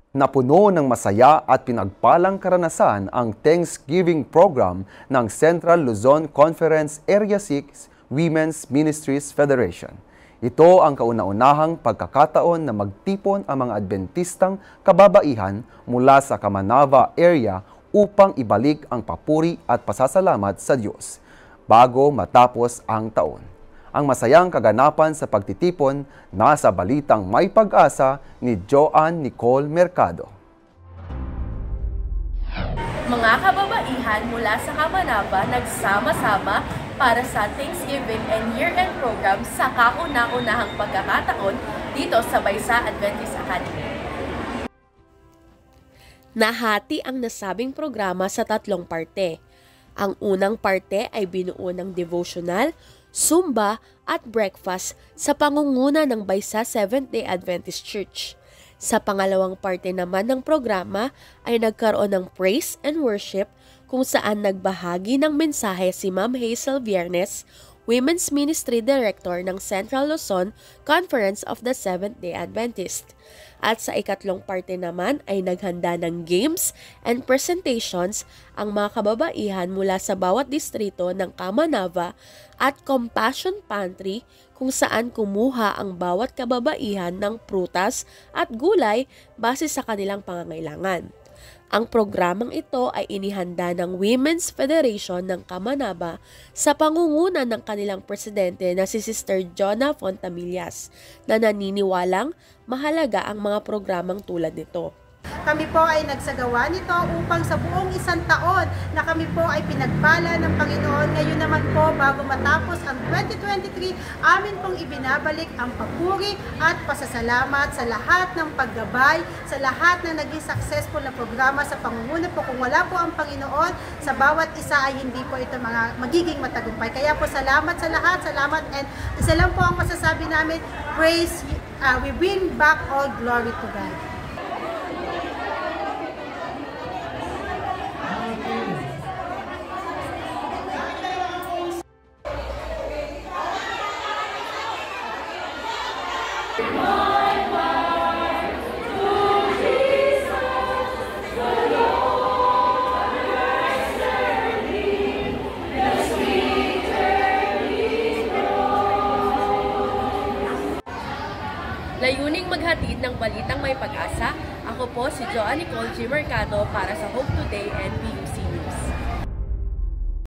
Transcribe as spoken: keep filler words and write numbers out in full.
Napuno ng masaya at pinagpalang karanasan ang Thanksgiving program ng Central Luzon Conference Area six Women's Ministries Federation. Ito ang kauna-unahang pagkakataon na magtipon ang mga Adventistang kababaihan mula sa Kamanava area upang ibalik ang papuri at pasasalamat sa Diyos bago matapos ang taon. Ang masayang kaganapan sa pagtitipon nasa balitang May Pag-asa ni Joanne Nicole Mercado. Mga kababaihan mula sa Kamanava nagsama-sama para sa Thanksgiving and Year-End Program sa kauna-unahang pagkakataon dito sa Baysa Adventist Academy. Nahati ang nasabing programa sa tatlong parte. Ang unang parte ay binuo ng devotional, Zumba at breakfast sa pangunguna ng Baysa Seventh-day Adventist Church. Sa pangalawang parte naman ng programa ay nagkaroon ng praise and worship kung saan nagbahagi ng mensahe si Ma'am Hazel Viernes, Women's Ministry Director ng Central Luzon Conference of the Seventh-day Adventist. At sa ikatlong parte naman ay naghanda ng games and presentations ang mga kababaihan mula sa bawat distrito ng Kamanava at Compassion Pantry kung saan kumuha ang bawat kababaihan ng prutas at gulay base sa kanilang pangangailangan. Ang programang ito ay inihanda ng Women's Federation ng Kamanava sa pangunguna ng kanilang presidente na si Sister Jonna Fontamillas na naniniwalang mahalaga ang mga programang tulad nito. Kami po ay nagsagawa nito upang sa buong isang taon na kami po ay pinagpala ng Panginoon. Ngayon naman po, bago matapos ang twenty twenty-three, amin pong ibinabalik ang papuri at pasasalamat sa lahat ng paggabay, sa lahat na naging successful na programa sa pangunguna po. Kung wala po ang Panginoon, sa bawat isa ay hindi po ito mga magiging matagumpay. Kaya po salamat sa lahat, salamat, and isa lang po ang masasabi namin, praise, uh, we bring back all glory to God. Layuning maghatid ng balitang May Pag-asa, ako po si Joanne Nicole Mercado para sa Hope Today and Beyond.